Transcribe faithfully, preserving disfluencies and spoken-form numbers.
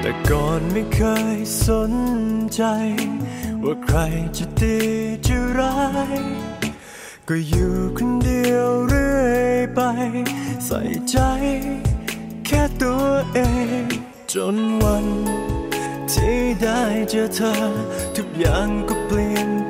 แต่ก่อนไม่เคยสนใจว่าใครจะดีจะร้ายก็อยู่คนเดียวเรื่อยไปใส่ใจแค่ตัวเองจนวันที่ได้เจอเธอทุกอย่างก็เปลี่ยน